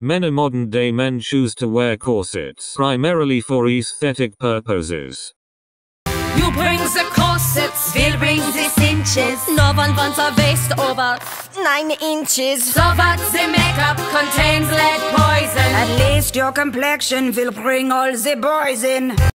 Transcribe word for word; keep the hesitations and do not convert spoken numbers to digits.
Many modern-day men choose to wear corsets primarily for aesthetic purposes. You bring the corsets, we'll bring the cinches. No one wants a waist over nine inches. So what the makeup contains lead poison. At least your complexion will bring all the boys in.